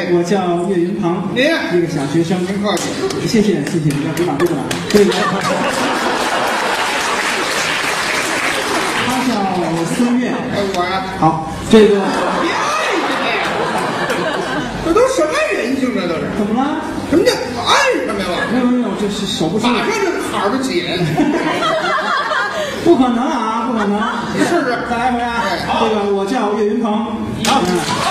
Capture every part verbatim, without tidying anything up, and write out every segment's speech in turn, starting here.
我叫岳云鹏， 您一个小学生。 您客气， 谢谢谢谢，要鼓掌鼓掌。这个他叫孙越， 哎，我呀， 好，这个别爱呀，这都什么人性这都是？ 怎么了？ 什么叫爱什么呀？ 没有没有，这是手不舒服。 马上这坎儿就解。 不可能啊，不可能！ 你试试， 再来一回啊！这个我叫岳云鹏，好，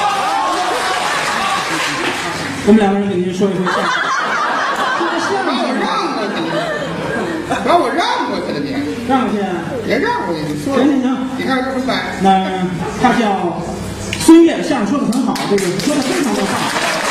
我们两个人给您说一回相声。 把我让过去了，把我让过去了，你让过去， 别让过去，你说。 行行行， 你看这么快？ 那他叫孙越，相声说的很好，这个说的非常的好。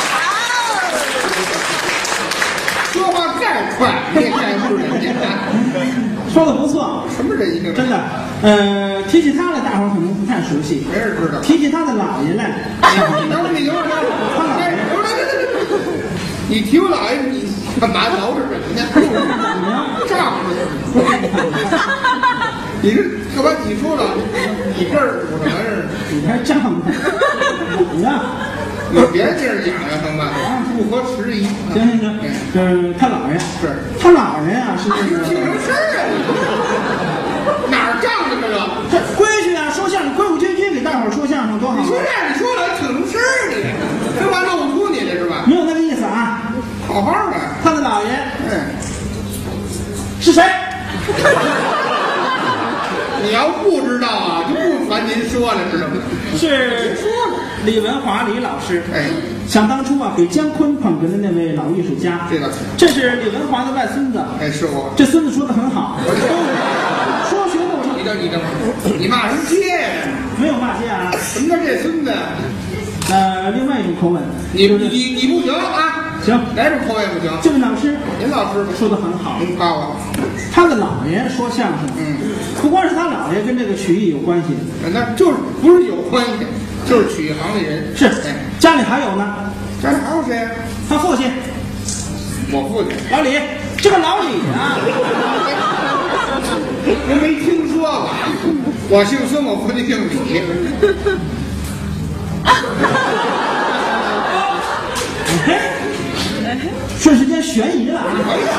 说话再快，你也看不人家。 说的不错， 什么人性？ 真的。呃，提起他来，大伙儿可能不太熟悉。 没人知道。 提起他的姥爷来， 你等会儿，你等会儿，等会儿，他姥爷，等会儿，你提我姥爷，你干嘛挠着人呢？胀着。你这干嘛？你说了，你这儿我什么事？ 你还胀呢？怎么样？ 你别劲儿痒痒行吧？不合时宜。 行行行，嗯，他姥爷是他姥爷啊，是那个挺什么事儿啊？哪儿胀着这个？ 这规矩啊，说相声规规矩矩，给大伙儿说相声多好。 你说这样，你说了挺什么事儿你？这玩意儿露出你了是吧？ 没有那个意思啊。 好好的， 他的姥爷， 嗯， 是谁？ 你要不知道啊，就不烦您说了，知道吗？ 是李文华李老师。 哎， 想当初啊，给姜昆捧哏的那位老艺术家， 这个这是李文华的外孙子。 哎，是我。 这孙子说的很好，说学逗唱。 你等你等会儿，你骂什么街呀？ 没有骂街啊。 什么叫这孙子？ 呃，另外一种口吻， 你就是你你不行啊！ 行， 哪种口味不行？ 这位老师您老师说的很好。 您夸我， 他的姥爷说相声， 嗯， 不光是他姥爷跟这个曲艺有关系， 那就是不是有关系，就是曲艺行里人。 是哎， 家里还有呢。 家里还有谁呀？ 他父亲我父亲。 老李，这个老李啊， 您没听说过？我姓孙，我父亲姓李。 瞬时间悬疑了啊！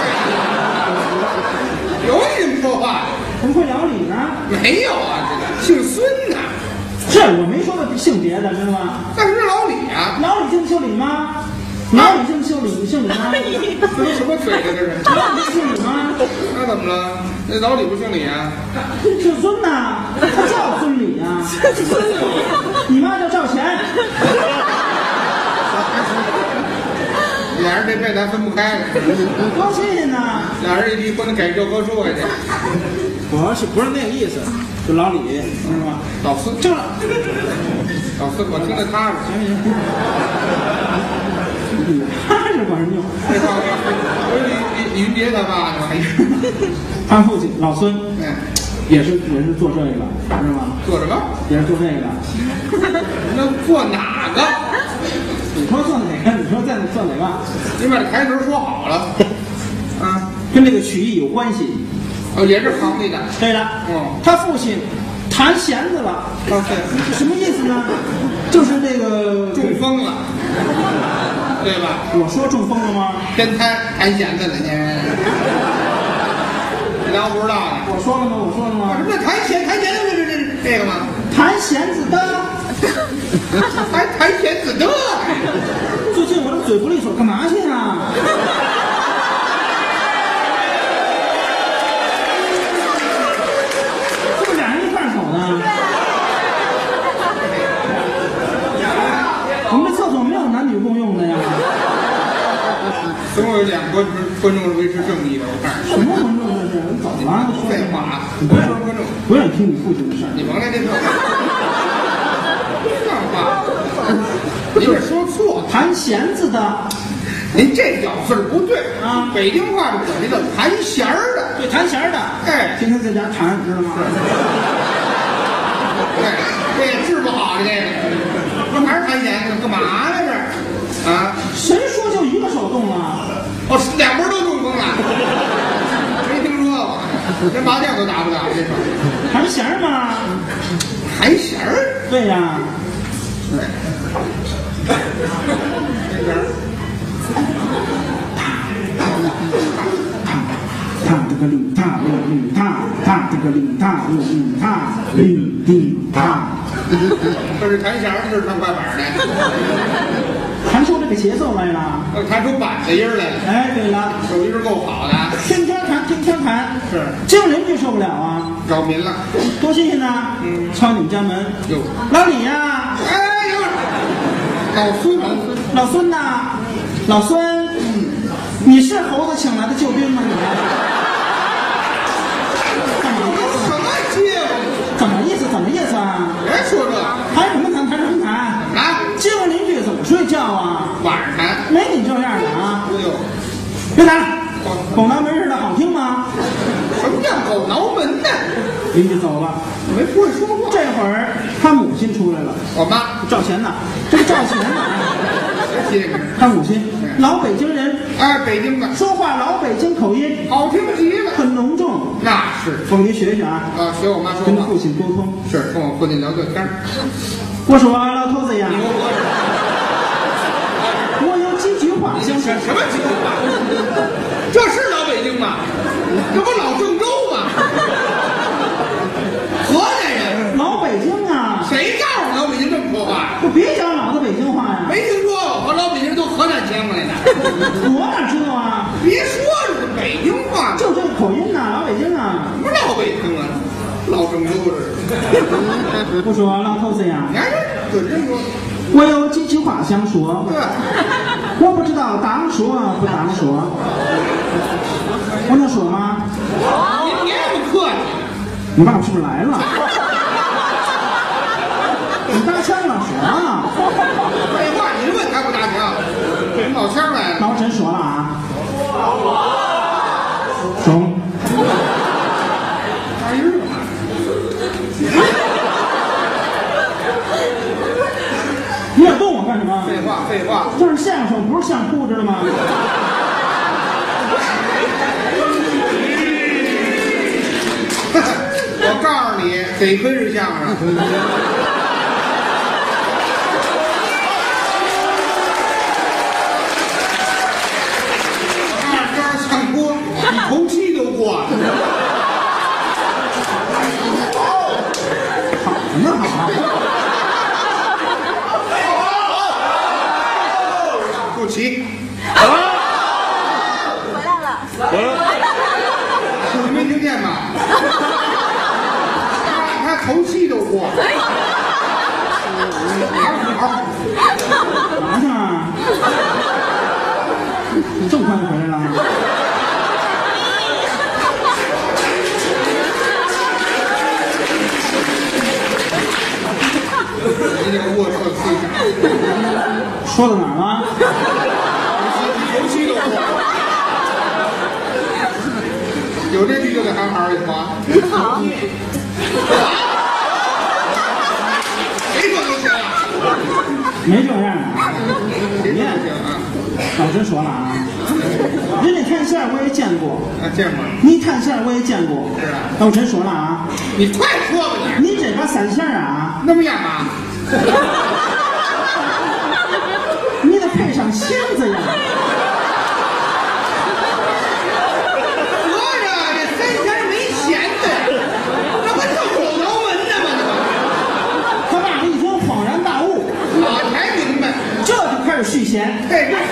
有你说话？ 怎么会老李呢？ 没有啊，这个姓孙呐。 是我没说的姓别的，知道吗？ 但是老李啊， 老李姓姓李吗？老李姓姓李姓李吗？ 这都什么嘴呢？这是？ 老李姓李吗？ 那怎么了？那老李不姓李啊？ 姓孙呐，他叫孙李啊。你妈叫赵钱。 俩人这辈子还分不开了。 多新鲜呢！ 俩人一离婚，给教科书去。 不是不是那个意思，就老李，知道吗？ 老孙， 这老孙，我听着踏实。 行行行，你踏实管什么用？ 这话不是李李李云杰他爸呢？还是他父亲老孙， 嗯， 也是也是做这个，知道吗？ 做什么？ 也是做这个。 那做哪个？ 你说做哪个？你说在做哪个？ 你把这台词说好了。啊， 跟这个曲艺有关系。 哦，也是行里的。 对了， 哦， 他父亲弹弦子了。 哦，对， 什么意思呢？就是这个中风了，对吧？ 我说中风了吗？ 跟他弹弦子了，你你当不知道呢？ 我说了吗？我说了吗？ 什么弹弦？弹弦子这这这个吗？ 弹弦子的。 还弹弦子的？ 最近我这嘴不利索，干嘛去啊？这不俩人一块走的？我们这厕所没有男女共用的呀。 总有两个观众是维持正义的，我看。 什么观众这是？走了， 废话， 你不要说观众， 不让听你父亲的事儿。 你甭来这套。这话，你这说错， 弹弦子的。 您这咬字儿不对啊！ 北京话里管这叫弹弦儿的， 对，弹弦儿的。 哎， 天天在家弹，知道吗？ 对，这也治不好的这个，这还是弹弦呢？干嘛呢这？啊？ 谁说就一个手动啊？ 哦，两边都中风了，没听说过，这麻将都打不了这手。 弹弦儿嘛。 弹弦儿？ 对呀。 对。 这个哩哒哩哩哒哩哩哒。 这是弹弦，这是唱快板的。 弹出这个节奏来了， 呃，弹出板子音来了。 哎，对了， 手艺是够好的。 天天弹，天天弹， 是， 这邻居受不了啊， 扰民了。 多新鲜呐！ 嗯， 敲你们家门， 哟， 老李呀， 哎呦，老孙， 老孙呐，老孙，嗯，你是猴子请来的救兵吗？你？ 什么街坊？ 怎么意思？怎么意思啊？ 别说这， 谈什么谈？谈什么谈？ 啊， 街坊邻居怎么睡觉啊？ 晚上谈。 没你这样的啊！ 哎呦， 别谈了，狗挠门似的，好听吗？ 什么叫狗挠门呢？ 邻居走了， 没不会说话。 这会儿他母亲出来了， 我妈赵钱呢？这个赵钱呢？ 谁接着？ 他母亲，老北京人， 哎，北京的， 说话老北京口音， 好听极了。 很浓重。 那是我给您学学啊， 啊，学我妈说话跟父。亲沟通。 是跟我父亲聊聊天儿。 我说啊，老头子呀你，给我我有几句话想说。 什么几句话？这是老北京吗？这不老郑州吗？河南人， 老北京啊， 谁告诉你老北京这么说话？ 我别讲老的北京话呀， 没听说过，和老北京人都河南迁过来的。 我哪知道啊？ 别说这是北京话， 就这个口音呐，老北京啊。 什么老北京啊？老郑州这是。 我说老头子呀， 你看这准这说， 我有几句话想说， 对， 我不知道当说不当说，我能说吗？ 你别这么客气。 你爸爸是不是来了？你搭腔了，说啊！ 废话，你问他不搭腔，这人老乡来了。 那我真说了啊，中。 大音儿干嘛？ 你也动我干什么？ 废话，废话。 这是相声，不是相扑，知道吗？ 我告诉你，得亏是相声。二杆相扑，你头七都过了。 好什么好？ 不齐。 回来了。 你没听见吗？他他头七都过了。好，好， 干嘛去啊？你这么快就回来了？ 你这个龌龊思想。 说到哪儿了？ 头七都过了。有这句就得喊好一话。 好。 谁说都行啊？ 没这样的。 谁说都行啊？ 老实说了啊，人家探线我也见过， 啊，见过。 你探线我也见过。 是啊。 那我真说了啊， 你快说吧你。 你这把三线啊， 那么样啊？ 你得配上弦子呀。 合着这三弦没弦的，那不就狗挠门呢吗？ 他爸爸一听恍然大悟， 我才明白， 这就开始续弦。 这这。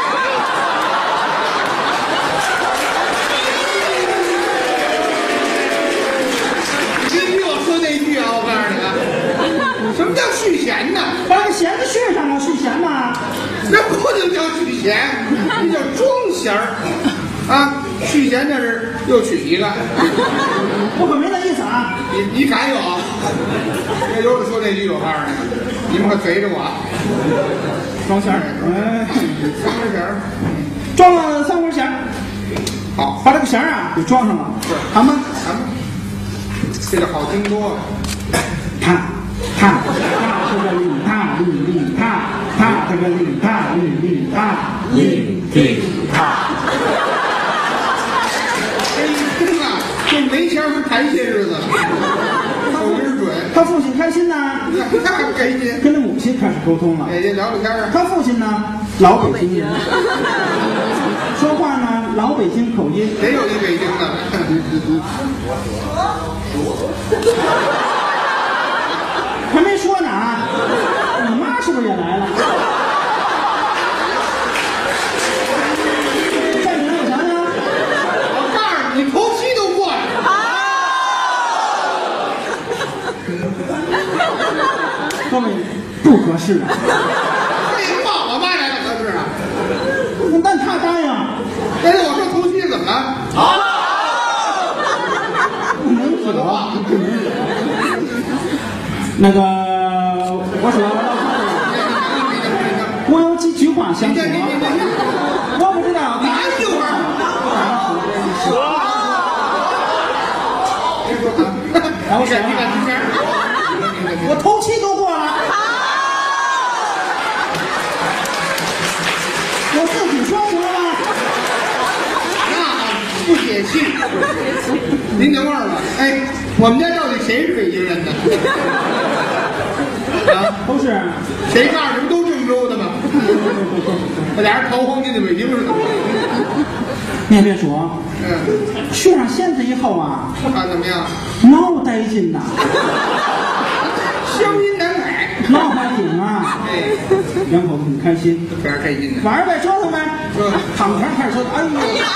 你比我说那句啊，我告诉你啊，什么叫续弦呢？ 把这弦子续上了，续弦嘛。 那不能叫续弦，那叫装弦儿啊！续弦这是又取一个， 我可没那意思啊。 你你敢有？要有人说这句，我告诉你，你们可随着我。 装弦儿，哎， 三根弦儿， 装了三根弦儿， 好， 把这个弦儿啊给装上了， 是弹吧， 咱们这个好听多了。 踏踏踏这个哩踏哩哩踏踏这个哩踏哩哩踏哩哩踏。 这一听啊，就没钱儿谈些日子了，手音准。 他父亲开心呐， 那开心， 跟他母亲开始沟通了。 哎，这聊聊天儿。 他父亲呢，老北京人，说话呢老北京口音。 谁有一北京的？ 还没说呢啊！你妈是不是也来了？站起来，我想想。 我告诉你，你头七都过来了。 各位，不合适啊！ 废话，我妈来了合适啊？ 那他答应。 但是我说头七怎么了？好。 不能说，不能说。那个，我说，我有几句话想说，我不知道。 哪有啊？ 来，我选一个，我头七都过了，我自己说行了吗？ 那不解气。您等会儿吧，哎，我们家到底谁是北京人呢？啊， 都是。 谁告诉你们都郑州的吗？那俩人逃荒进的北京似的。 你也别说， 嗯， 去上县子以后啊， 看怎么样？ 老带劲呐， 乡音难改， 老好听啊。 哎， 两口子很开心， 非常开心的。 晚上呗，折腾呗。 嗯， 他们全开始说，哎呦，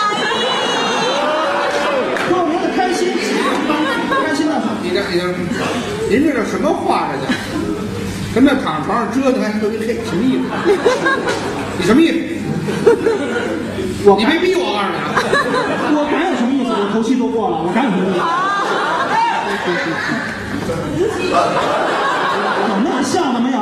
特别的开心，开心了。 你这，你这，您这是什么话这叫？跟那躺床上折腾还特别累，什么意思？你什么意思？ 我你别逼我，我告诉你啊！ 我敢有什么意思？我头七都过了，我敢有什么意思？有那么像的没有？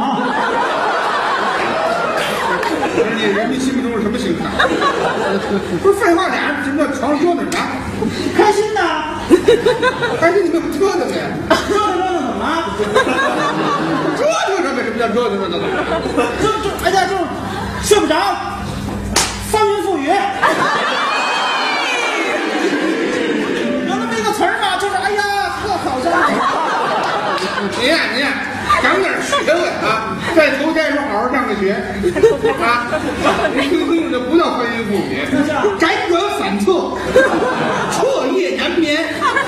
不是你人民心目中是什么心态？不是废话，俩人什么床上折腾啥？ 开心的， 开心你们折腾呀？ 折腾折腾怎么了？ 折腾什么？什么叫折腾折腾？ 就就哎呀，就睡不着，翻云覆雨。有那么一个词儿嘛，就是哎呀，特好像。 您呀，您呀，长点学问啊！在投胎时候好好上个学啊！您听清楚，这不叫翻云覆雨，辗转反侧，彻夜难眠。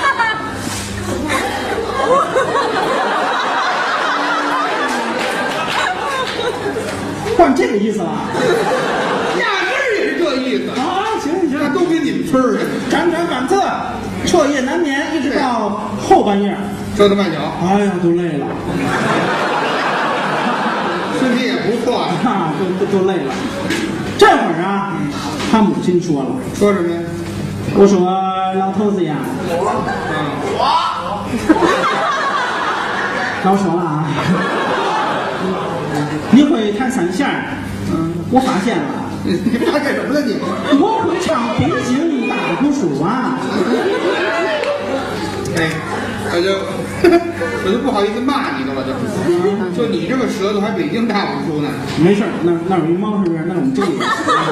换这个意思了， 压根儿也是这意思啊！行行行， 那都给你们村儿的， 辗转反侧，彻夜难眠，一直到后半夜， 折腾半宿， 哎呀，都累了， 身体也不错呀。 啊，都都都累了。这会儿啊，他母亲说了， 说什么呀？ 我说老头子呀，老说了啊，你会弹三弦儿，嗯，我发现了。 你发现什么了你？ 我会唱北京大鼓书啊！ 哎，我就我就不好意思骂你了，我就就你这个舌头还北京大武术呢？ 没事儿，那那有一猫是不是？那我们这里。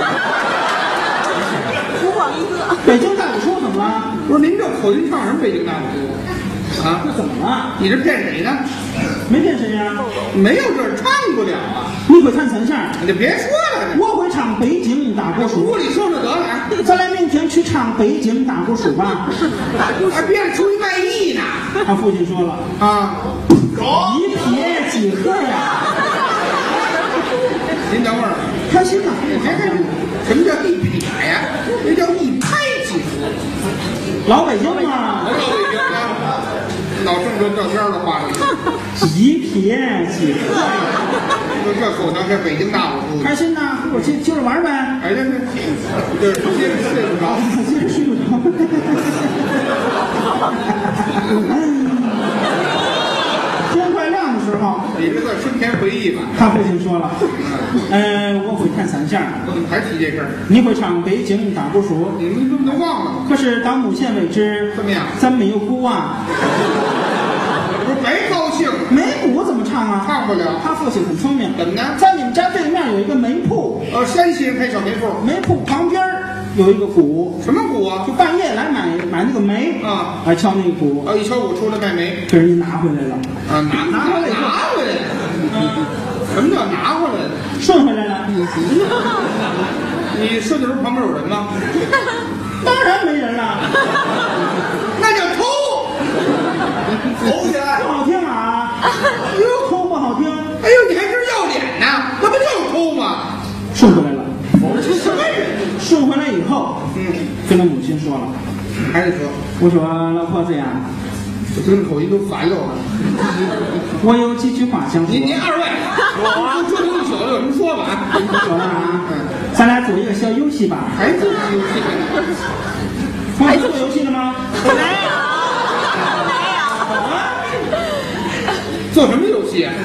不好意思。 北京大鼓书怎么了？ 不是您这口音唱什么北京大武术啊？ 这怎么了？ 你这骗谁呢？ 没骗谁呀？ 没有这儿唱不了啊！ 你会弹三弦儿？ 你别说了， 我会唱北京大鼓屋书。 里说说得了啊！ 咱俩明天去唱北京大鼓书吧。 还别出去卖艺呢他父亲说了， 啊！ 一撇即合呀！ 您等会儿， 开心呐！ 别看什么叫一撇呀？那叫一拍即合。 老北京嘛， 老北京啊，老郑州照片的话里， 一撇即合。 就这口条是北京大武术。 开心呐！我接接着玩呗。 哎，这这这接着睡不着。 接着睡不着。天快亮的时候， 你这算春天回忆吧？ 他父亲说了，呃，我会弹三弦儿， 我怎么还提这事儿？ 你会唱北京大鼓书。 你们都都忘了？ 可是到目前为止， 怎么样？ 咱没有鼓啊， 不是白高兴， 没鼓怎么唱啊？ 唱不了。 他父亲很聪明， 怎么呢？ 在你们家对面有一个煤铺， 呃，山西人开小煤铺， 煤铺旁边有一个鼓， 什么鼓啊？ 就半夜来买买那个煤啊， 来敲那个鼓， 啊，一敲鼓出来卖煤， 给人家拿回来了， 啊，拿拿回来以后拿回来， 嗯， 什么叫拿回来？ 顺回来了。 你说的时候旁边有人吗？ 当然没人了， 那叫偷，偷起来不好听啊！ 哟， 偷不好听， 哎呦，你还真要脸呢，那不就是偷吗？ 顺回来了。 这什么人？ 顺回来以后， 嗯， 跟他母亲说了， 还是说， 我说老婆子呀， 这听口音都烦了我。 我有几句话想说。 您您二位，我折腾一宿有什么说法？ 说了啊，咱俩做一个小游戏吧。 还做啥游戏？ 还做游戏了吗？ 没有，没有。 做什么游戏啊？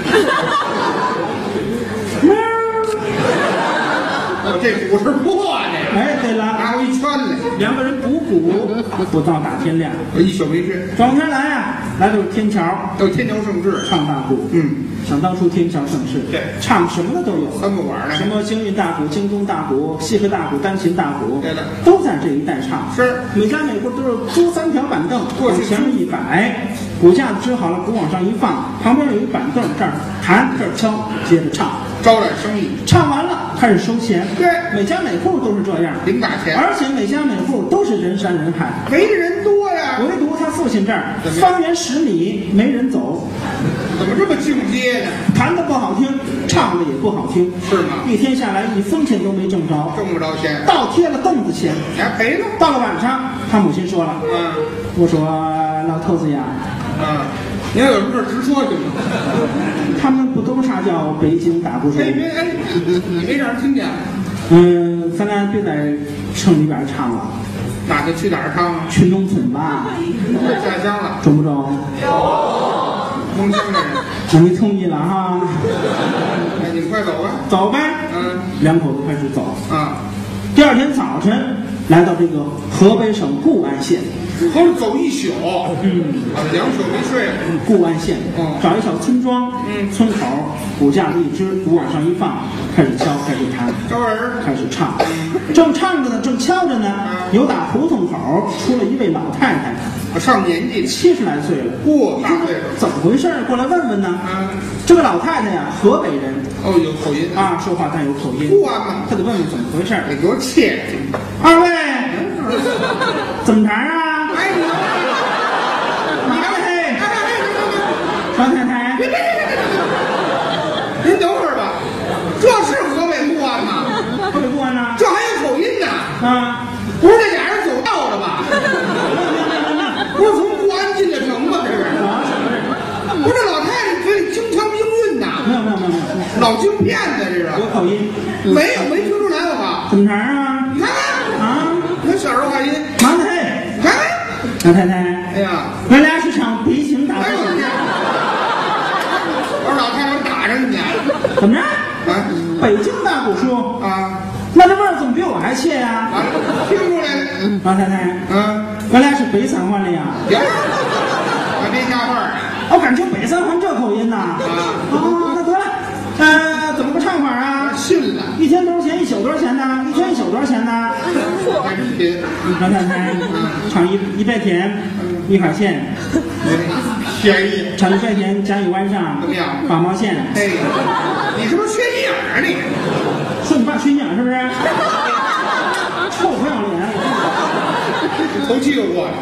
哦，这鼓是破的。 哎，对了， 拿回一圈来， 两个人补鼓，补到大天亮。 我一宿没睡。 转天来呀，来到天桥， 到天桥盛世， 唱大鼓。 嗯， 想当初天桥盛世， 对， 唱什么的都有， 三不管呢， 什么京韵大鼓、京东大鼓、西河大鼓、单琴大鼓， 对了， 都在这一带唱。 是， 每家每户都是租三条板凳， 过去往前面一摆，鼓架子支好了，鼓往上一放，旁边有一板凳，这儿弹这儿敲，接着唱。 招揽生意， 唱完了开始收钱。 对， 每家每户都是这样， 零打钱， 而且每家每户都是人山人海， 围着人多呀。 唯独他父亲这儿怎么样方圆十米没人走， 怎么这么境界呢？ 弹的不好听，唱的也不好听， 是吗？ 一天下来一分钱都没挣着， 挣不着钱， 倒贴了凳子钱， 你还赔了？ 到了晚上，他母亲说了， 嗯， 我说老头子呀， 啊，你要有什么事直说行吗？ 他们不都啥叫北京打鼓手？ 哎，别哎，你没让人听见？ 嗯，咱俩别在城里边唱了， 那就去哪儿唱啊？ 去农村吧， 回家乡了， 中不中？ 蒙乡的人。 那你同意了哈？ 那你们快走吧。 走呗。 嗯， 两口子开始走。 啊， 第二天早晨，来到这个河北省固安县。 后面走一宿， 嗯， 啊，两宿没睡。 固安县， 哦找一小村庄， 嗯村口鼓架子一支，鼓往上一放，开始敲，开始弹， 招人， 开始唱。正唱着呢，正敲着呢，有打胡同口出了一位老太太， 我上年纪， 七十来岁了。 过大岁数。 怎么回事？过来问问呢。 啊， 这个老太太呀，河北人哦，有口音。 啊，说话带有口音。 不安嘛， 他得问问怎么回事。 得多切记。 二位，怎么弹啊？ 哎，你马大黑， 哎哎哎， 老太太， 别别别别别！您等会儿吧，这是河北固安吗？ 河北固安呢？ 这还有口音呢？ 啊， 不是这俩人走道的吧？不是从固安进的城吗？这是？不是这老太太嘴里京腔京韵呐？ 没有没有没有没有， 老京片子这是？ 有口音。 没有，没听出来我靠！ 怎么弹啊？ 你看看啊， 那小儿化音， 马大黑， 你看看， 老太太， 哎呀， 咱俩是唱北京大鼓哎呦我天！我说老太太，我打着你啊！ 怎么着？ 啊北京大鼓叔， 啊！ 那这味儿怎么比我还切呀？ 啊，听出来了， 老太太， 嗯， 咱俩是北三环的呀。 行，还别瞎话啊！ 我感觉北三环这口音呐。啊，那得了，呃，怎么个唱法啊？ 信了， 一天多少钱？一宿多少钱呢？一天一宿多少钱呢？ 还真品， 老太太，唱一一百天一块钱， 便宜。 唱一百天加一晚上怎么样八毛钱。 哎，你是不是缺心眼儿啊你？ 说你爸缺心眼是不是？臭不要脸！ 头气又过来，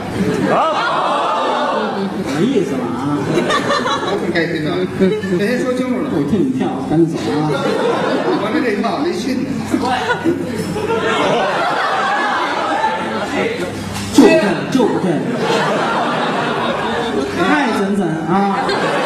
没意思了啊！ 我挺开心的。那天说清楚了， 我听你跳，赶紧走啊！ 完了这套没信呢。 就不对，就不对，爱怎怎啊！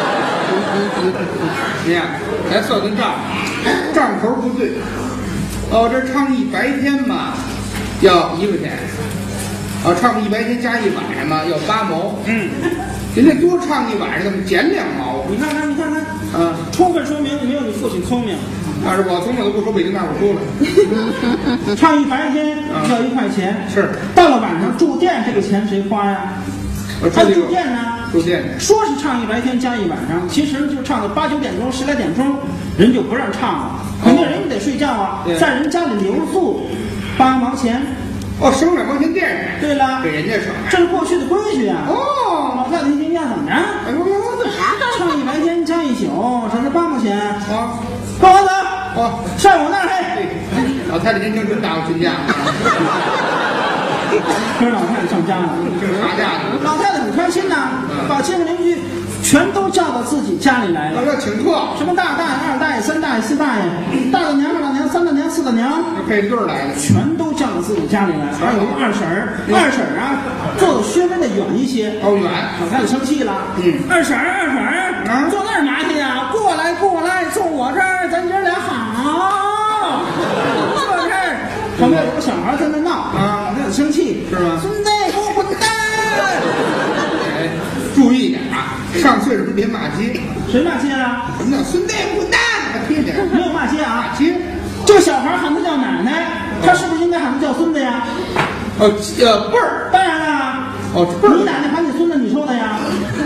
你看，来算算账，账头不对。哦，这唱一白天嘛，要一块钱。哦，唱一白天加一晚上嘛，要八毛。嗯，人家多唱一晚上，怎么减两毛？ 你看看，你看看， 啊， 充分说明你没有你父亲聪明。 要是我从小都不说北京大鼓书了。 唱一白天要一块钱， 是到了晚上住店，这个钱谁花呀？他我这个住店呢？ 住店的， 说是唱一白天加一晚上，其实就唱到八九点钟、十来点钟，人就不让唱了，肯定人家得睡觉啊， 对在人家里留宿，八毛钱。 哦，省两毛钱店上， 对了， 给人家省。 这是过去的规矩啊。 哦， 老太太今天怎么着？ 哎呦呦，这唱一白天加一宿，这是八毛钱。 啊， 跟我走， 哦， 上我那儿嘿。 哎，老太太年轻真打过群架啊。 可是老太太上家了， 这是啥架子？ 老太太很开心呐，把亲戚邻居全都叫到自己家里来了。 要请客， 什么大大爷、二大爷、三大爷、四大爷、大大娘、二大娘、三大娘、四大娘， 配着对儿来的， 全都叫到自己家里来。还有一个二婶儿，二婶儿啊，坐的稍微的远一些。 好远， 老太太生气了， 嗯， 二婶儿，二婶儿， 啊坐那儿嘛去呀？过来，过来，坐我这儿，咱姐俩好。坐这儿，旁边有个小孩在那闹啊， 老太太生气是吗孙子，给我滚蛋！ 哎，注意点啊，上岁数别骂街。 谁骂街了？ 什么叫孙子滚蛋？还贴点没有骂街啊。 街。 这个小孩喊他叫奶奶，他是不是应该喊他叫孙子呀？ 哦，呃，辈儿。 当然了。 哦，辈儿。 你奶奶喊你孙子，你说的呀？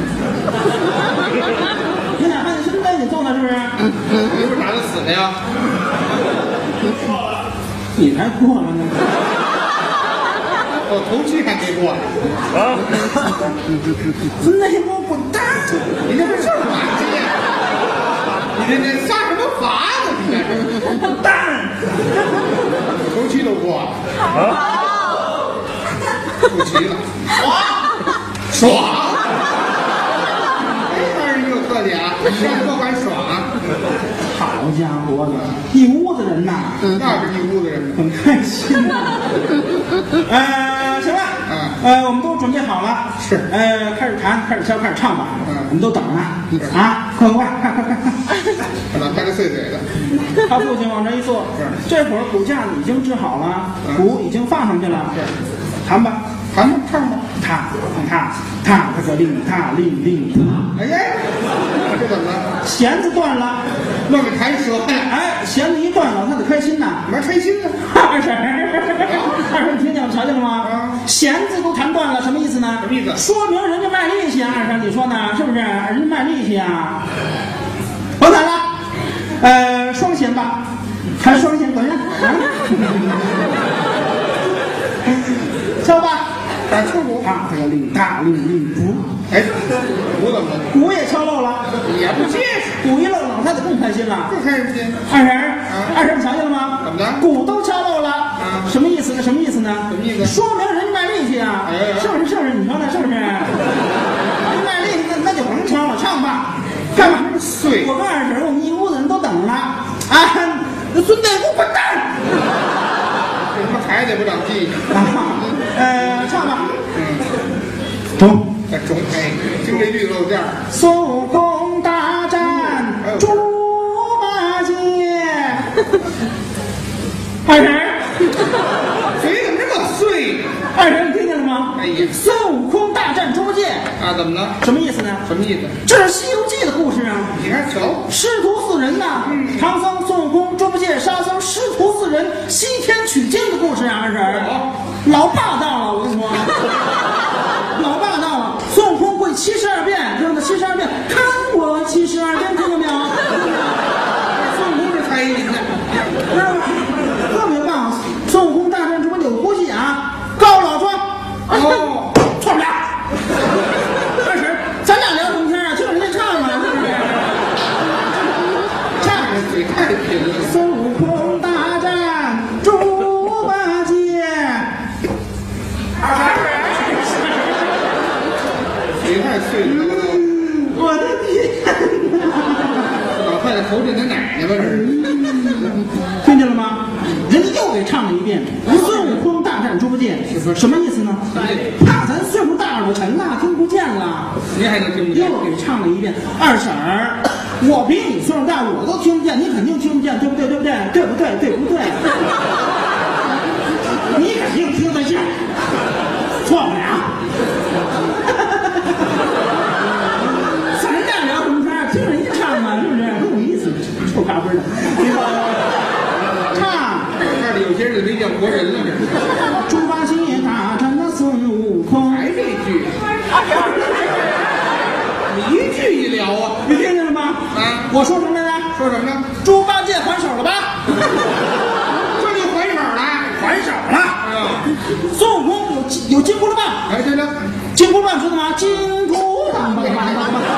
你奶奶喊你孙子，你揍他是不是？ 你不是打他死的呀？ 你才过了呢。 哦，头七还没过呢。 孙子，给我滚蛋！ 你这不是骂街？你这这撒什么法子？你这是滚蛋！ 头七都过了。不齐了。爽！爽！这还是一个特点啊，上课还爽。 好家伙的，一屋子人呐， 那是一屋子人。 很开心呐。呃，行了，呃，我们都准备好了， 是， 呃，开始弹，开始敲，开始唱吧。 嗯， 我们都等着啊，快快快快快快！ 老太太碎嘴的。 他父亲往这一坐，这会儿骨架已经支好了，鼓已经放上去了，弹吧。 弹吧，唱吧， 踏踏踏，他个令踏令令踏。 哎呀，这怎么了？ 弦子断了， 弄个弹舌呀！ 哎，弦子一断，老太太开心呐， 蛮开心的。 二婶，二婶，你听见我瞧见了吗？ 啊， 弦子都弹断了，什么意思呢？ 什么意思？ 说明人家卖力气啊！二婶，你说呢？是不是？人家卖力气啊！甭弹了，呃，双弦吧，弹双弦怎么样？啊，敲吧。 打敲鼓， 踏这个令踏令令鼓， 哎，鼓怎么了？ 鼓也敲漏了， 也不结实， 鼓一漏，老太太更开心了。 更开心。 二婶，二婶，你瞧见了吗？ 怎么的？ 鼓都敲漏了， 啊， 什么意思呢？什么意思呢？ 什么意思？ 说明人家卖力气啊， 哎， 是不是？是不是？你说呢？是不是？人卖力气，那那就甭敲了，唱吧，干嘛？ 碎！ 我跟二婶，我们一屋子人都等着了啊！那孙子，给我滚蛋！ 这他妈孩子也不长记性。 呃，唱吧。 嗯， 中。 哎，中哎，听这句子都这样。 孙悟空大战猪八戒。二婶， 嘴怎么这么碎？ 二婶，你听见了吗？ 哎呀， 孙悟空大战猪八戒啊，怎么了？ 什么意思呢？ 什么意思？ 这是《西游记》的故事啊。 你看瞧， 师徒四人呐， 嗯， 唐僧、孙悟空、猪八戒、沙僧，师徒四人西天取经的故事啊，二婶。老霸道了，我跟你说，老霸道了。孙悟空会七十二变，让他七十二变，看我七十二变，听见没有？ 孙悟空是蔡依林的， 知道吗？特别棒！孙悟空大战猪八戒有呼戏啊，高老庄， 哦， 错不了。二婶，咱俩聊什么天啊？听人家唱嘛，是不是？唱， 嘴太贫了。 孙悟空大战猪八戒。 嘴太碎了， 我的天哪！ 老太太头这他奶奶吧这是？ 听见了吗？人家又给唱了一遍孙悟空大战猪八戒，什么意思呢？怕咱岁数大了沉了，听不见了。 您还能听不见？ 又给唱了一遍。二婶儿，我比你岁数大，我都听不见，你肯定听不见，对不对？对不对？对不对？对不对？你肯定听得见，错不了。咱俩聊什么天？听人家唱嘛，是不是？多有意思，臭咖啡的。唱。 这里有些日子没见活人了，这是。 猪八戒大战那孙悟空。 还这句。你一句一聊啊， 你听见了吗？ 啊， 我说什么来着？ 说什么呢？ 猪八戒还手了吧？ 这就还手了， 还手了。 啊， 孙悟空有有金箍棒。 哎，对了， 金箍棒知道吗？金箍棒，棒棒棒棒棒。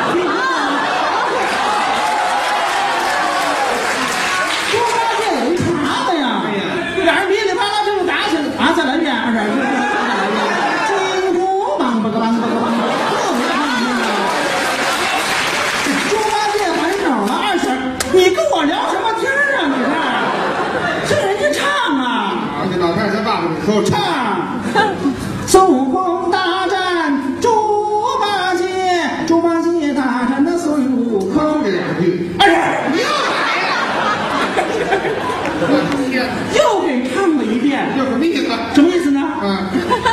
猪八戒有一耙子呀，俩人噼里啪啦就打起来啊！再来一遍，二婶。 说唱。孙悟空大战猪八戒，猪八戒大战那孙悟空。 这两句， 哎， 你又来了！我天， 又给唱了一遍， 这什么意思？ 什么意思呢？ 嗯，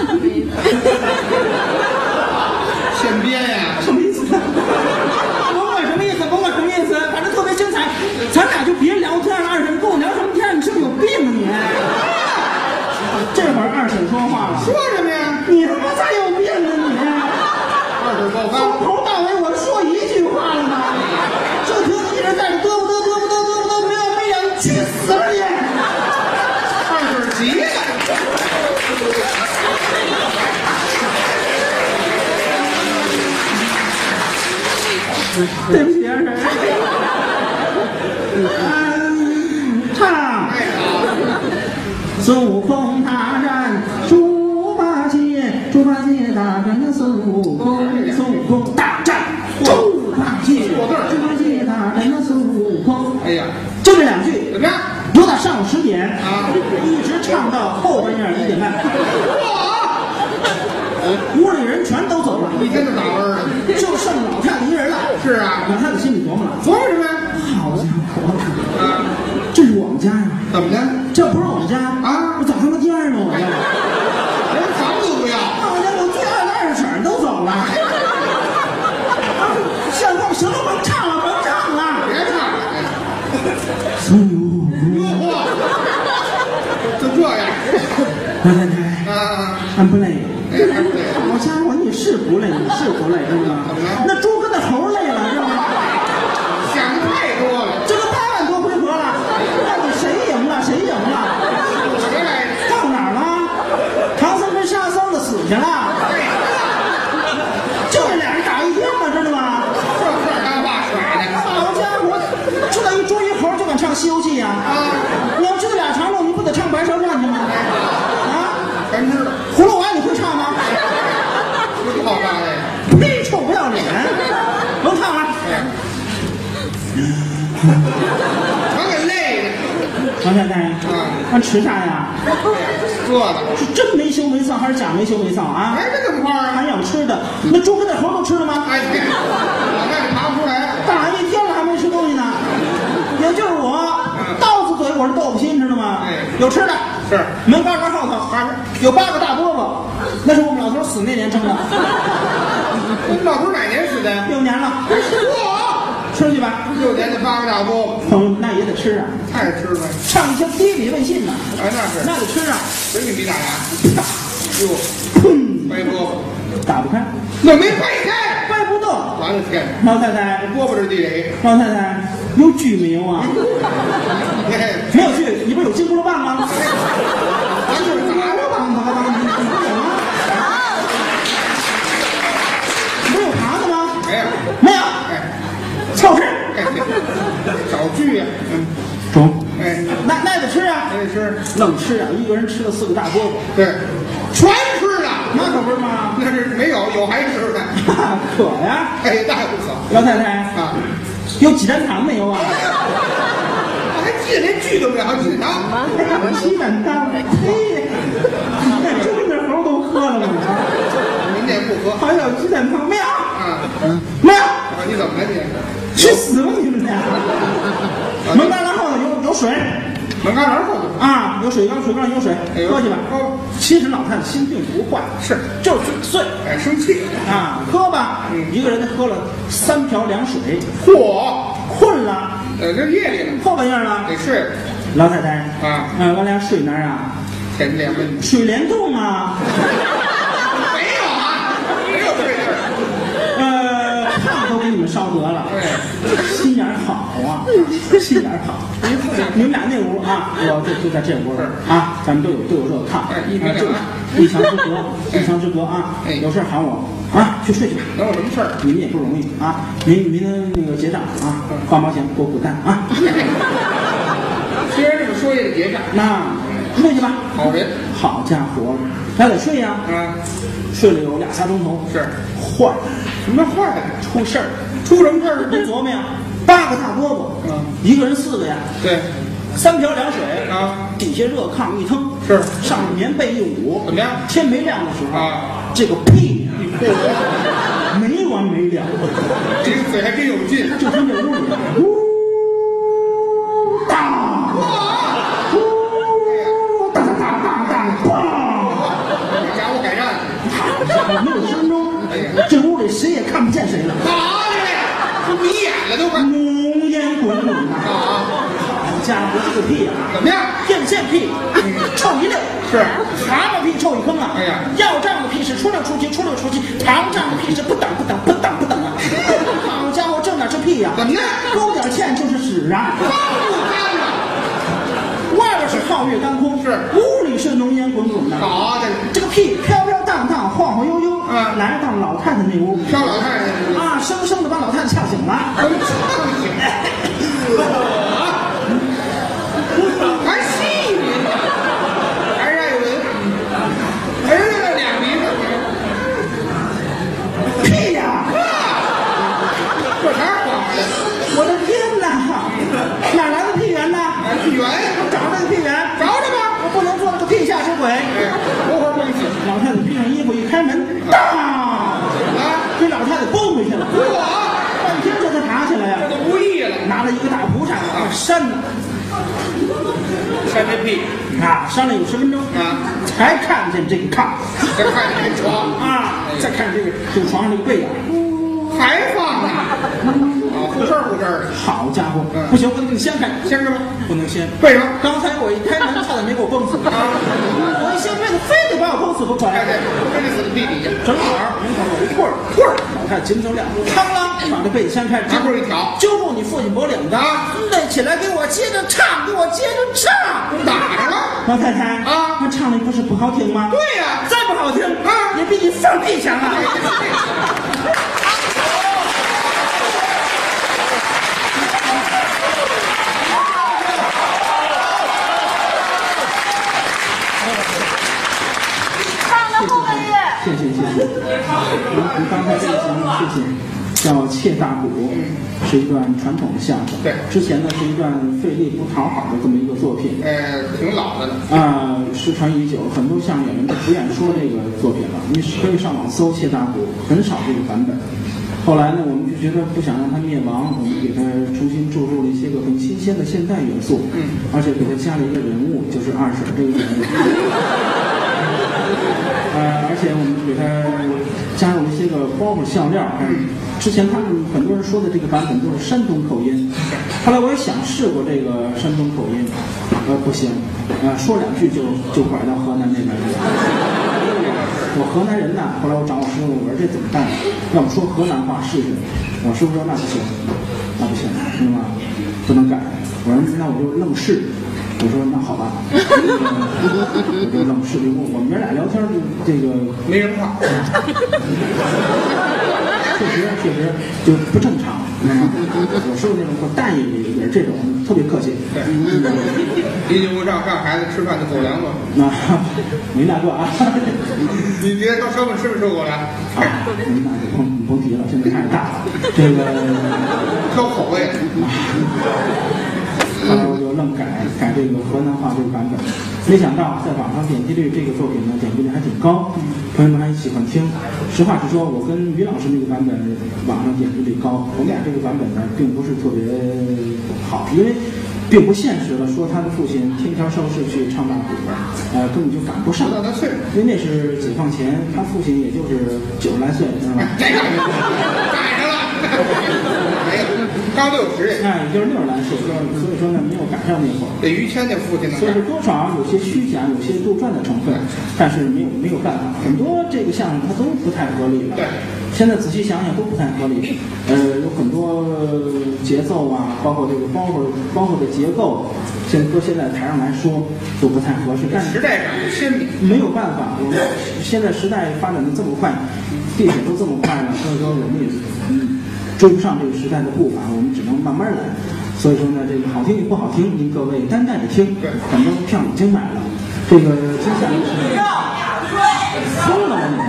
现编呀？ 什么意思？甭管什么意思，甭管什么意思，反正特别精彩。咱俩就别聊天了，二婶跟我聊什么天？你是不是有病啊你？这会儿二婶说话了， 说什么呀？ 你他妈才有病啊你！ 二婶报从告。 头到尾我说一句话了吗？就听你一直在这嘚不嘚嘚不嘚嘚不嘚，没完没了，你去死吧你！ 二婶急了。 对不起，二婶。嗯，唱。 哎好， 孙悟空大战猪八戒，猪八戒大战那孙悟空，孙悟空大战猪八戒，猪八戒大战那孙悟空。 哎呀， 就这两句， 怎么样？ 由打上午十点啊， 一直唱到后半夜一点半。 哇， 屋里人全都走了， 一天都打弯了。 就剩老太太一人了。 是啊， 老太太心里琢磨了： 琢磨什么呀？ 好家伙， 啊， 这是我们家呀！ 怎么的？ 这不是我们家啊我找他们家呢，我这。 连房子都不要。 好家伙，最爱的二婶都走了，现在行了，甭唱了，甭唱了。 别唱了， 孙悟空， 哟嚯，就这样。 老太太， 啊， 俺不累。 哎，还不对。 好家伙，你是不累，你是不累，知道吗？ 怎么了那猪跟那猴累了，知道吗？ 想太多了。 这都八万多回合了，到底谁赢了？谁赢了？ 我这来， 到哪儿了？唐僧跟沙僧的死去了，就这俩人打一天了，知道吗？ 这块当话甩呢。 好家伙，知道一猪一猴就敢唱《西游记》呀？ 啊， 你要知道俩长肉，你不得唱《白蛇传》去吗？啊， 全知道。 葫芦娃你会唱吗？ 不好干嘞。 呸！臭不要脸！甭唱了。 全给累的。 王太太， 啊， 俺吃啥呀？ 这个， 是真没羞没臊还是假没羞没臊啊？ 哎，这怎么块儿啊？ 还要吃的，那猪跟那猴都吃了吗？ 哎，对，老太太爬不出来。 大一天了还没吃东西呢，也就是我刀子嘴，我是豆腐心，知道吗？ 哎有吃的， 是门嘎嘎后头有八个大饽饽，那是我们老头死那年蒸的， 你们老头哪年死的？ 六年了， 嚯， 吃去吧。 六年的八个大锅， 朋友们，那也得吃啊， 太吃了。 上一些爹比问信呢， 哎，那是， 那得吃啊。 谁给你打牙？哟， 砰， 掰胳膊， 打不开， 怎么没掰开？ 掰不动。 我的天哪！ 老太太， 胳膊是地雷。 老太太有锯没有啊？ 哎， 没有锯，你不是有金箍棒吗？ 咱就是打金箍棒，棒棒棒，你有吗？你不是有耙子吗？ 没有。 没有， 哎， 凑合。 哎，找锯呀。嗯， 中， 哎， 那那也得吃啊， 还得吃。 愣吃啊！一个人吃了四个大饽饽， 对，全吃了。 那可不是吗？ 那是没有，有还吃呢。 可呀！ 哎，那不少老太太啊。 有鸡蛋汤没有啊？ 还记得连锯都没有，还记得汤。 鸡蛋汤，嘿，那猪那猴都喝了吗？ 明天不喝。 还有鸡蛋汤没有？ 啊， 没有。 啊，你怎么了你？ 去死吧你们俩！门旮旯后头有有水门旮旯后头啊，有水缸，水缸里有水， 哎呦喝去吧喝。 其实老太太心病不坏， 是就是嘴碎哎，生气。 啊，喝吧。 嗯一个人喝了三瓢凉水， 嚯， 困了， 呃，这夜里了， 后半夜了。 得睡。 老太太啊嗯，我俩睡哪儿啊？ 前两分睡莲洞啊。 没有啊，没有睡地儿。 呃，炕都给你们烧得了， 对， 心眼儿好啊，心眼儿好。你们俩那屋啊，我就就在这屋啊，咱们都有都有这个炕， 哎一米啊就两一墙之隔，一墙之隔啊。 哎有事喊我啊，去睡去吧。 能有什么事儿？ 你们也不容易啊，明明天那个结账啊，花毛钱给我滚蛋啊。 虽然这么说也得结账。 那睡去吧。 好人。 好家伙，咱得睡呀。 啊， 睡了有俩仨钟头， 是坏了， 什么坏的？ 出事儿了。 出什么事儿了？ 你琢磨呀，八个大饽饽， 嗯， 一个人四个呀， 对， 三瓢凉水啊， 底下热炕一腾， 是上面棉被一捂， 怎么样？ 天没亮的时候啊， 这个屁没完没了， 这个嘴还真有劲， 就听这屋里呜当，呜当当当当当，砰！ 这家伙改战了， 没有十分钟，这屋里谁也看不见谁了， 好嘞，迷眼了都快。 浓烟滚滚的。 啊， 好家伙，这个屁啊！ 怎么样？ 电线屁，臭一溜； 是蛤蟆屁臭一坑啊！ 哎呀， 要账的屁是出溜出去，出溜出去；糖账的屁是不等不等不等不等啊！好家伙，这哪是屁呀、啊？ 怎么呢？ 勾点芡就是屎啊！ 放不干了， 外边是皓月当空， 是屋里是浓烟滚滚的。 好的， 这个屁飘飘荡荡，晃晃悠悠， 嗯来到老太太那屋， 挑老太太， 啊，生生的把老太太呛醒了。 怎么呛醒？还细呢，还让人，哎呀，那俩鼻子， 屁呀！ 这啥话呀？ 我的天哪！哪来的屁源呢？ 屁源， 找这个屁源， 找着吧。 我不能做那个地下之鬼。 哎，活活崩死老太太披上衣服一开门，当， 啊！ 给老太太崩回去了。 我半天这才爬起来呀、 这都不易了， 拿了一个大蒲扇啊扇呢， 扇这屁啊扇了有十分钟啊， 才看见这个炕再看这床啊，再看这个这个床上这个被啊， 还放呢，啊，护事儿护事儿的， 好家伙， 嗯不行，我得给你掀开， 先生吗？ 不能掀。 为什么？ 刚才我一开门，差点没给我崩死。 啊， 我一掀被子，非得把我崩死不可。 哎对，跟这死在地底下， 正好门口有一棍儿，棍儿，老太太精神亮，嘡啷把这被子掀开， 拿棍儿一挑， 揪住你父亲脖领子， 啊累起来给我接着唱，给我接着唱。 打着了。 老太太啊那唱的不是不好听吗？ 对呀、 再不好听啊也比你放屁强啊！ 唱的后半夜。 谢谢谢谢。你刚才这个节目事情叫《切大鼓》，是一段传统的相声。 对之前呢是一段费力不讨好的这么一个作品。 呃，挺老的了。 啊、失传已久，很多相声演员都不愿说这个作品了。你可以上网搜《切大鼓》，很少这个版本。后来呢，我们就觉得不想让它灭亡，我们给它重新注入了一些个很新鲜的现代元素， 嗯， 而且给它加了一个人物，就是二婶这个人物。呃，而且我们给它加入了一些个包袱笑料。嗯，之前他们很多人说的这个版本都是山东口音，后来我也想试过这个山东口音，呃，不行，呃，说两句就就拐到河南那边去了。我河南人呐，后来我找我师傅，我说这怎么办？要不说河南话试试？我师傅说那不行，那不行，知道吗？不能改。我说那我就愣试。我说那好吧，我就愣试。我们爷俩聊天就这个没人话， 确实确实就不正常，知道吗？我师傅那种我大爷也是这种，特别客气。 对，临行不上让孩子吃饭的狗粮嘛。 那没那个啊。 你别说生我吃没吃狗粮？ 啊，没那个甭甭提了，现在开始大了，这个挑口味。 后来我就愣改改这个河南话这个版本，没想到在网上点击率这个作品呢，点击率还挺高，朋友们还喜欢听。实话实说，我跟于老师那个版本网上点击率高，我们俩这个版本呢并不是特别好，因为并不现实了。说他的父亲天桥盛世去唱大鼓，呃，根本就赶不上， 不到他岁数， 因为那是解放前，他父亲也就是九十来岁，知道吧？ 这个赶上了，没有，刚六十。 哎，也就是六十来岁，所以说呢，没有赶上那会儿。 这于谦那父亲呢？ 所以说多少有些虚假，有些杜撰的成分，但是没有没有办法，很多这个相声它都不太合理了。 对， 现在仔细想想都不太合理。呃，有很多节奏啊，包括这个包袱包括的结构，现搁现在台上来说都不太合适。但是时代感鲜明， 没有办法，我们现在时代发展的这么快，地铁都这么快了，所以说我们也嗯追不上这个时代的步伐，我们只能慢慢来。所以说呢，这个好听与不好听，您各位担待着听。 对， 很多票已经买了，这个接下来是疯了吗你？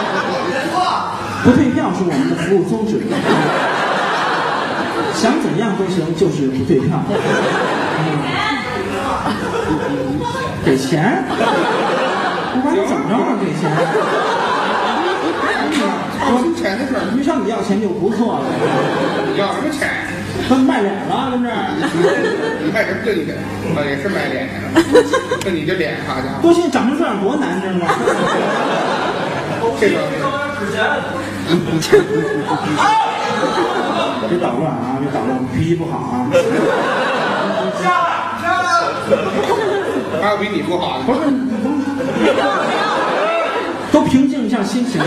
不退票是我们的服务宗旨。想怎样都行，就是不对票。嗯、给钱？不管你怎么着啊，给钱。 要出钱的事儿， 没向你要钱就不错了。 你要什么钱？ 他卖脸了，跟这儿。 你卖什么这你给？啊，也是卖脸的。这你这脸，好家伙！ 多现在长成这样多难，知道吗？ 这个别捣乱啊！别捣乱，脾气不好啊！ 下来，下来！还有比你不好的？ 不是，都平静一下心情。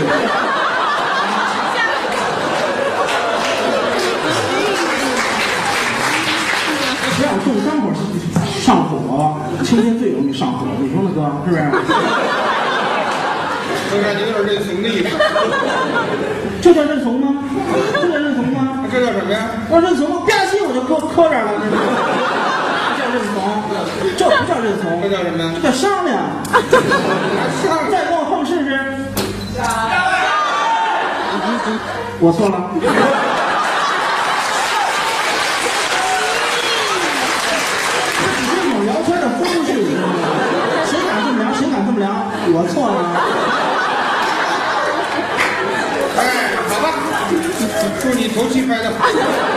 不要动肝火上火，秋天最容易上火，你说呢，哥？是不是？ 我感觉有点认怂的意思。 这叫认怂吗？这叫认怂吗？ 这叫什么呀？ 我认怂，吧唧我就磕磕这儿了，这叫认怂，这不叫认怂， 这叫什么呀？ 这叫商量。 商量。 再跟我碰试试。我错了。这种聊天的方式，谁敢这么聊？谁敢这么聊？我错了。 哎，好吧，祝你头七拍的好。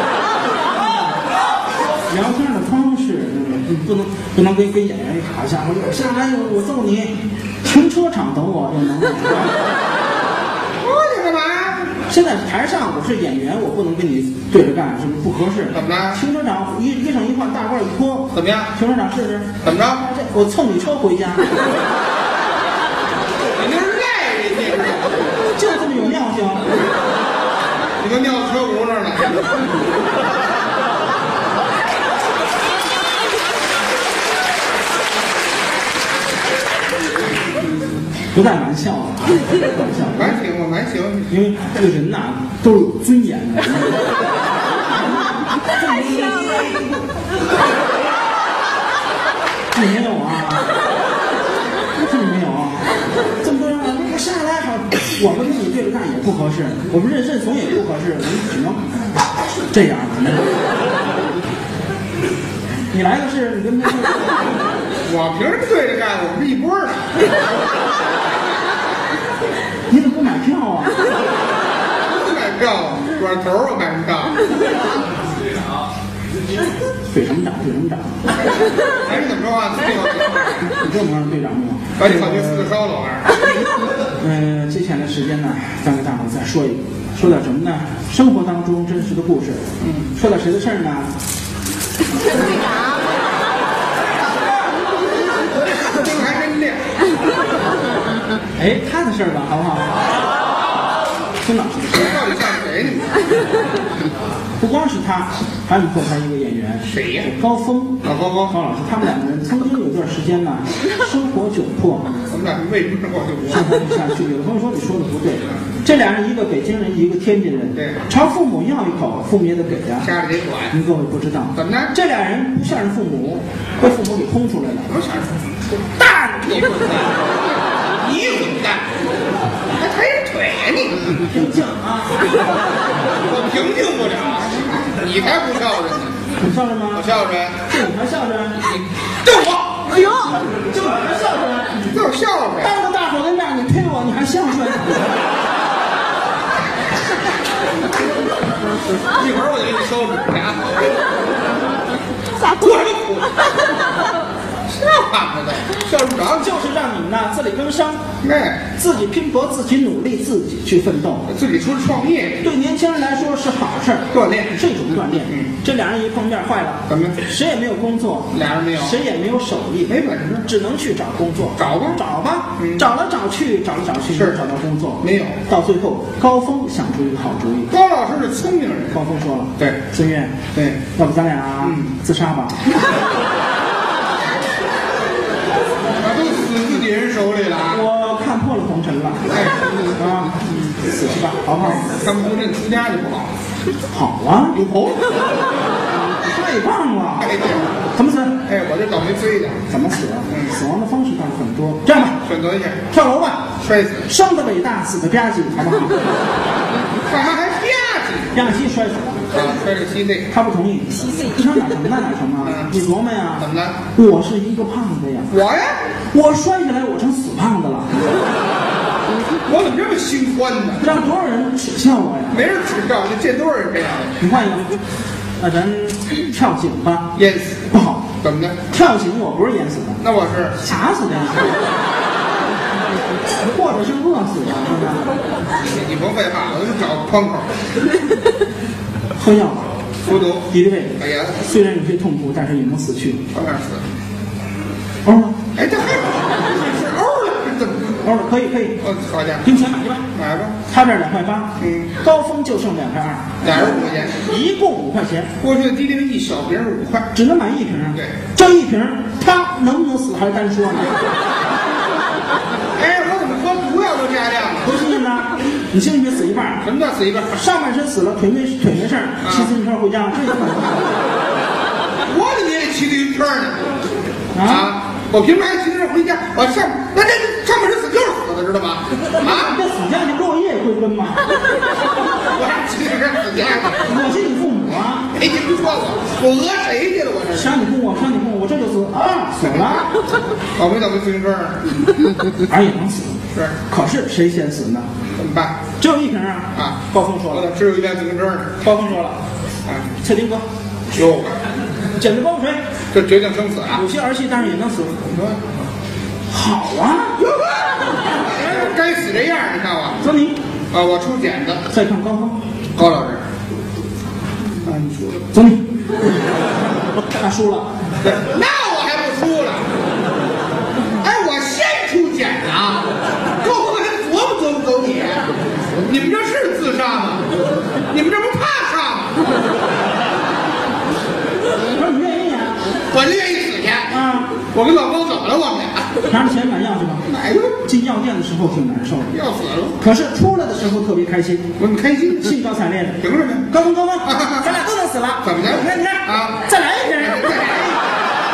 聊天的方式，你不能不能跟跟演员一卡一下，我下来我揍你，停车场等我有能耐。 我你干嘛？ 现在台上我是演员，我不能跟你对着干，是不是不合适？ 怎么了？ 停车场衣衣裳一换，大褂一脱， 怎么样？ 停车场试试。 怎么着？ 我蹭你车回家。 你那是赖人家， 就这么有尿性。 你都尿车轱辘了。 不带玩笑的，玩笑。 蛮行，我蛮行。 因为这个人呐、啊，都是有尊严的。你没有啊？这你没有啊？这么多人啊，我下来好，我们跟你对着干也不合适，我们认认怂也不合适，我们只能这样。你来个是，你跟他。 我凭什么对着干？我们是一波的。 你怎么不买票啊？ 不买票，转头我买什么票？ 对什么长？对什么长？ 哎，你怎么说话？你这模样队长没有？ 把你放学四个烧了玩意儿。 嗯、呃，接下来时间呢，再给大伙再说一个，说点什么呢？生活当中真实的故事。嗯，说点谁的事儿呢？ 队长。 灯还真亮。 哎，他的事儿吧，好不好？孙老师， 谁到底像谁呢？ 不光是他，还有后台一个演员， 谁呀？ 高峰。 啊，高峰， 高老师，他们两个人曾经有一段时间呢，生活窘迫。 我们俩为什么生活窘迫？ 生活不下去。有的朋友说你说的不对，这俩人一个北京人，一个天津人， 对， 朝父母要一口，父母也得给呀。 家里得管。 您各位不知道怎么呢？ 这俩人不像是父母，被父母给轰出来了。 不像是父母， 大你混蛋！你混蛋！还抬着腿呀你！ 平静啊！ 我平静不了，你才不孝顺呢！ 你孝顺吗？ 我孝顺。 就你还孝顺？ 就我！ 哎呦，就你还孝顺？ 就是孝顺。 当着大伙的面你推我，你还孝顺？ 一会儿我就给你收拾去啊！哭什么哭？这话不对，孝顺长就是让你们呐自力更生， 哎， 自己拼搏，自己努力，自己去奋斗。 自己出去创业， 对年轻人来说是好事儿， 锻炼是一种锻炼。 嗯， 这俩人一碰面坏了， 怎么？ 谁也没有工作， 俩人没有， 谁也没有手艺， 没本事， 只能去找工作。 找吧， 找吧， 嗯， 找来找去，找来找去， 是找到工作没有。 到最后，高峰想出一个好主意。 高老师是聪明人。 高峰说了， 对， 孙越， 对， 要不咱俩嗯自杀吧？ 都死自己人手里了啊！ 我看破了红尘了， 哎， 啊，死去吧，好不好？ 他们不认出家就不好。 好啊， 有头， 太棒了！ 哎， 怎么死？ 哎，我这倒霉飞的， 怎么死？死亡的方式倒是很多。这样吧， 选择一下， 跳楼吧， 摔死。 生的伟大，死的吧唧，好不好？ 干嘛还吧唧？ 氧气摔死了。 啊，摔这个稀碎。 他不同意。你上哪成那哪成啊？你琢磨呀。 怎么了？ 我是一个胖子呀。 我呀， 我摔下来，我成死胖子了。 我怎么这么心宽呢？ 让多少人耻笑我呀？ 没人耻笑，就见多少人这样的。 你换一个，那咱跳井吧。 淹死不好。 怎么的？ 跳井我不是淹死的， 那我是卡死的，或者是饿死的，是不是？ 你甭废话，我就找窗口。 喝药吧， 服毒。 敌对位。 哎呀， 虽然有些痛苦，但是也能死去。 往哪死？ 欧了。 哎，这还是欧了，这怎么？ 欧了，可以可以。 哦，好家伙， 给你钱买去吧。 买吧。 他这儿两块八， 嗯， 高峰就剩两块二， 俩人五块钱， 一共五块钱。 过去的低龄一小瓶五块， 只能买一瓶啊。 对， 这一瓶他能不能死还是单说呢？ 哎，我怎么喝毒药都加量了？ 不信呢？你兴许死一半。 什么叫死一半？ 上半身死了，腿没腿没事儿，骑自行车回家，这有可能。 我的年龄骑自行车呢。 啊！ 啊我平时还骑着回家，我上那这上半身死就是死的，知道吗？啊， 这死家去落叶归根吗？ 我还骑着死家呢。 我是你父母啊！ 哎，你不说我，我讹谁去了？我这是伤你父母，伤你父母，我这就死啊，死了。 倒霉倒霉自行车呢？ 而也能死。 是， 可是谁先死呢？ 怎么办？ 只有一瓶啊！ 啊， 高峰说了， 我怎么只有一辆自行车呢？ 高峰说了， 啊， 蔡丁哥， 哟， 捡着高水， 这决定生死啊！ 有些儿戏，但是也能死。好啊！ 该死这样，你看我。 泽明啊，我出剪子。 再看高峰， 高老师。 啊，你输了。泽明，他输了。 那我还不输了？哎，我先出剪子啊！高峰还琢磨琢磨走你？你们这是自杀吗？你们这不怕杀吗？ 我说你愿意啊？ 我愿意死去啊！ 我跟老高走了，我们俩拿着钱买药去吧。 买吧。 进药店的时候挺难受的， 要死了。 可是出来的时候特别开心， 我很开心， 兴高采烈的。 凭什么？ 高峰高峰，咱俩都能死了。 怎么的？ 你看你看啊， 再来一瓶。 再来一个。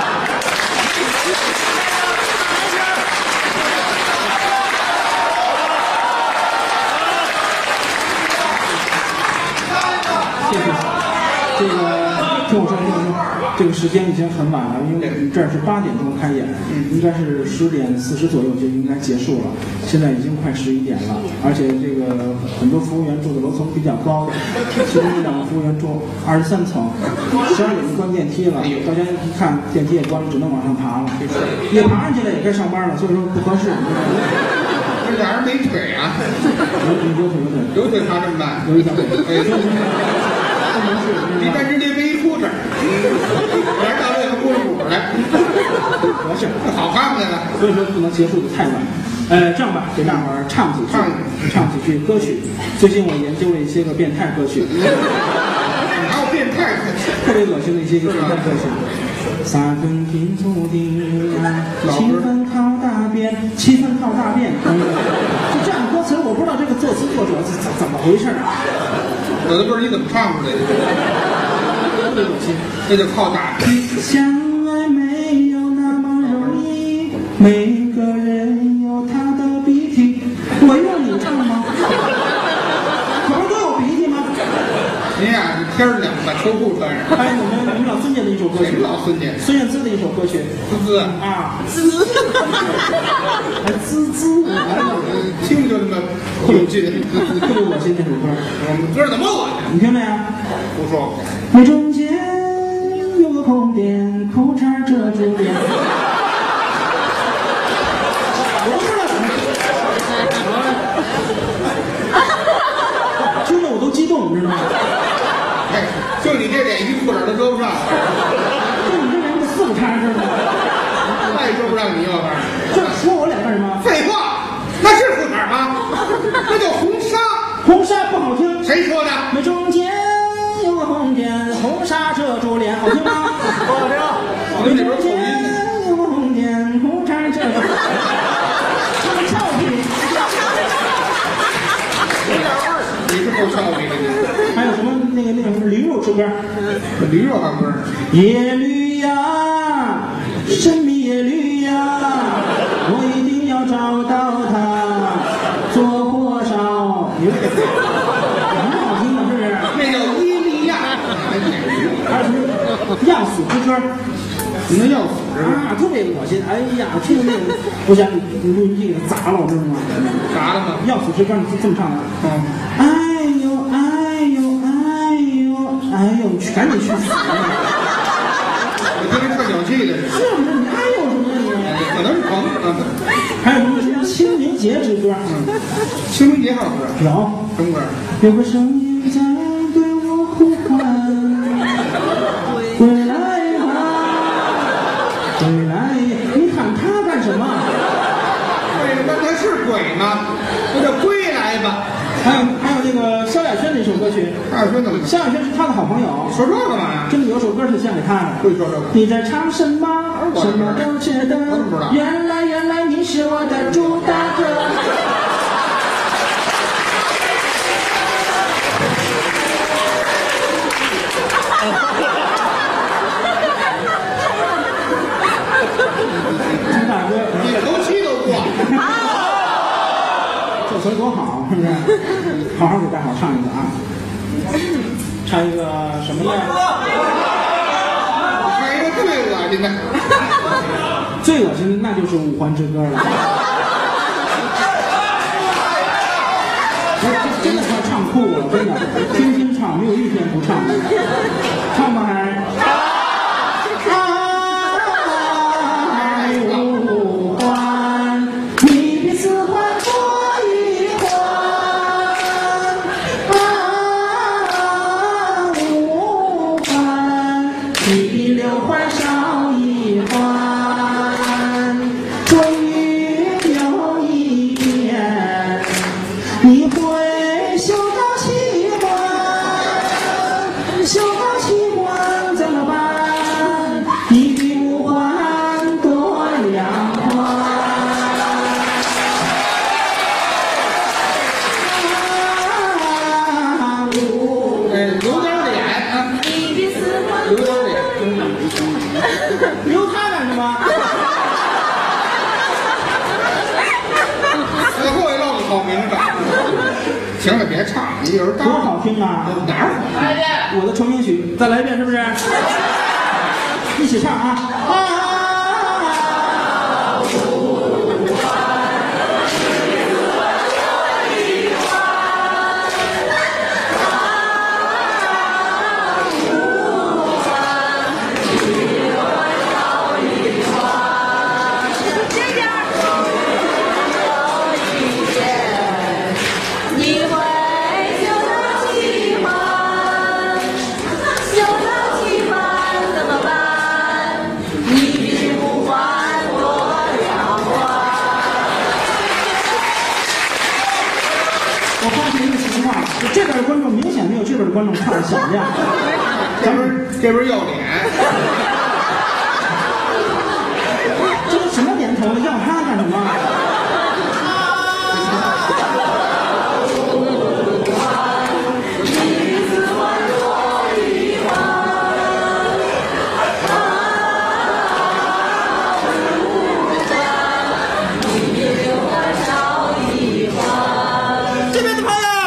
谢谢。这个听我说，听我说，这个时间已经很晚了，因为这儿是八点钟开演，应该是十点四十左右就应该结束了。现在已经快十一点了，而且这个很多服务员住的楼层比较高，其中有两个服务员住二十三层，十二点就关电梯了。大家一看电梯也关了，只能往上爬了。也爬上去了，也该上班了，所以说不合适。 这俩人没腿啊？ 有有腿有腿有腿爬这么慢？ 有一条腿。 哎，比单直接没出事，俩人到这个咕噜咕噜来， 合适， 好看不来了。 所以说不能结束的太晚。呃，这样吧，给大伙儿唱几句，唱几句歌曲。最近我研究了一些个变态歌曲， 还有变态歌曲， 特别恶心的一些个变态歌曲。三分pin注定，七分靠大便，七分靠大便。就这样的歌词，我不知道这个作词作者是怎怎么回事啊？ 有的歌你怎么唱出来的？ 特别恶心。 那就靠打。 相爱没有那么容易，每个人有他的鼻涕。我用你唱吗？可不都有鼻涕吗？ 您呀，天儿凉，把秋裤穿上。 还有我们我们老孙家的一首歌曲， 老孙家孙燕姿的一首歌曲， 滋滋啊，滋，还滋滋， 听就那么有劲， 特别恶心这首歌。 我们歌怎么恶心？ 你听没有？ 不说。 那中间有个空点，裤衩遮住脸。我不知道怎么，听得我都激动，你知道吗？ 哎，就你这脸，一裤衩都遮不上。 就你这人个四个叉似的， 那也遮不上你要玩。 这说我脸干什么？ 废话，那是裤衩吗？那叫红纱。 红纱不好听， 谁说的？ 那中间有个红点，红纱遮住脸，好听吗？ 不好听。我们里边口音呢。 有个红点，红纱遮住脸。这么俏皮， 有点味儿。你是够俏皮的你。 还有什么那个那个什么驴肉之歌？ 驴肉还歌？ 野驴呀，神秘野驴呀，我一定要找到它，做火烧。有很好听的，是不是？ 那死之歌， 你那要死之歌啊，特别恶心。哎呀，听那个，我想你你录音机给砸了，知道吗？ 咋了吗？ 要死之歌，你是这么唱的。 嗯。 哎呦哎呦哎呦哎呦，你去赶紧去死！ 我听着特小气的。 是不是？你哎呦什么呀你？ 可能是疼啊。 还有什么什么清明节之歌？ 嗯，清明节还有歌？ 有。 什么歌？ 有个声音在对我呼唤，归来吧，归来！你喊他干什么？ 对，那他是鬼吗？那叫归来吧。 还有还有那个萧亚轩那首歌曲， 萧亚轩怎么？ 萧亚轩是他的好朋友。 说这干嘛呀？ 真的有首歌是献给他的。 会说这个？ 你在唱什么？什么都觉得。原来原来你是我的朱大哥。朱大哥， 你头七都过。 这词多好，是不是？好好给大伙唱一个啊！唱一个什么呢？ 唱一个最恶心的。 最恶心的那就是《五环之歌》了。真的快唱哭了，真的，天天唱，没有一天不唱的。唱吧还。留他干什么？ 最后一落个好名字。行了，别唱，你有人多好听啊！ 哪儿？ 我的成名曲，再来一遍，是不是？一起唱啊！啊！这边的观众明显没有这边的观众唱的响亮， 这边这边要脸， 这都什么年头了，要他干什么？这边的朋友。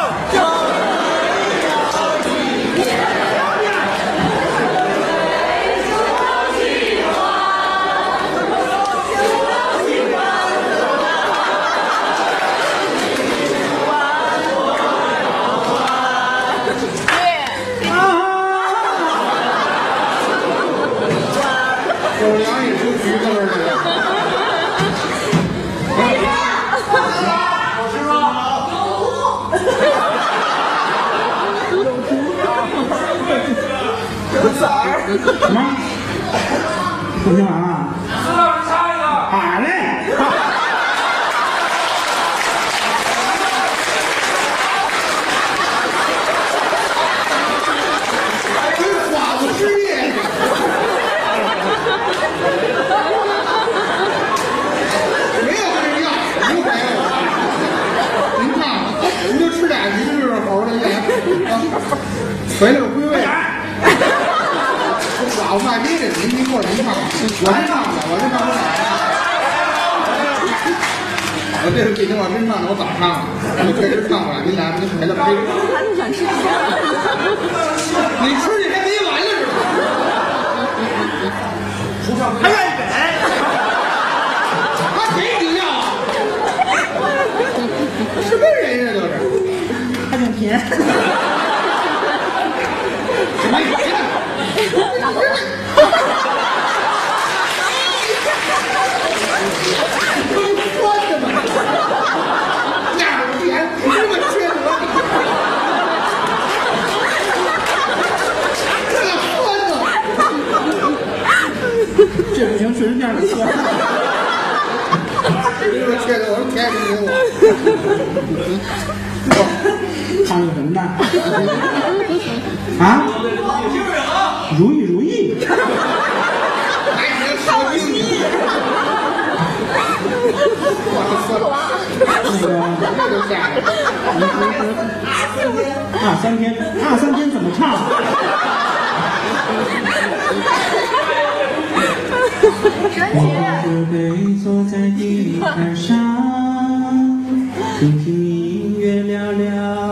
狗粮也出橘子味儿了。 老师傅好。有色儿。 什么？不听完了？ 石老师唱一个。 好嘞。 寡妇之夜。没有跟人要，不给我。您看，您就吃俩鱼就是猴的脸啊，回来个归位。寡妇卖逼的，您您过来您唱，我真唱的，我真唱不了。我这是北京话真唱的，我早唱了，我确实唱不了。您俩您陪着陪着。 他就想吃。 你吃去还没完了是吧？ 还愿意给，他给你要， 什么人呀？都是， 还挺甜。 什么人呀？酸的吗？呀，甜，这么缺德！这个酸的， 这不行，确实这样的酸。 这个缺德，我说甜不给我。 唱个什么呢？啊？如意如意。 还是烧鸡。 那个这都下来。 二三天，二三天怎么唱？我只会坐在地毯上，听听音乐聊聊。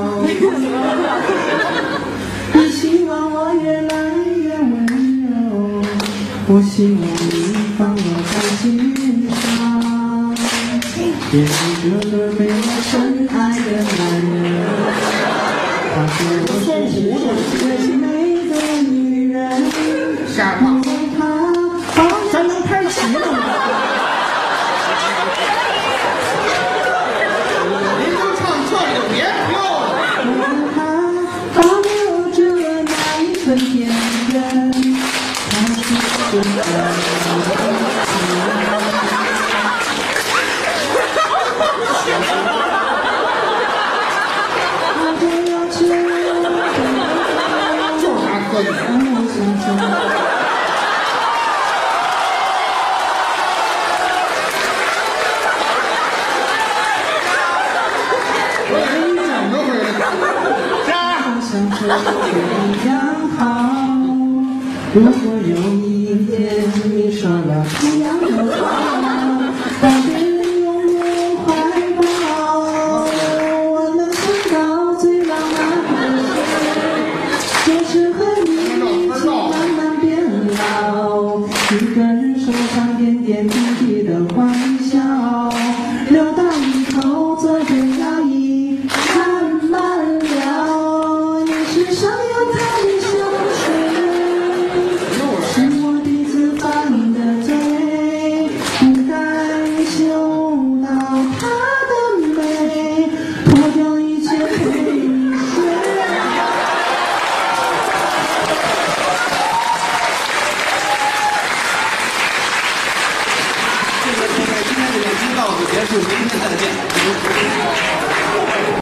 你希望我越来越温柔，我希望你放我在心上，别是这个被我深爱的男人，他说我是最美的女人。 下吧。 好，咱能拍齐了吗？ 您都唱这里就别飘了。 他把我这那一份天真，他是真的。 就是他喝酒。 这样好，如果有一天你说了这样的话，把别人拥入怀抱，我能想到最浪漫的事，就是和你一起慢慢变老，一个人收藏点点滴滴的欢笑，留到以后做最摇椅慢慢聊。想要他的消失，是我第一次犯的罪，不该嗅到他的美，脱掉一切陪你睡。 这个现在今天的演出到此结束，明天再见。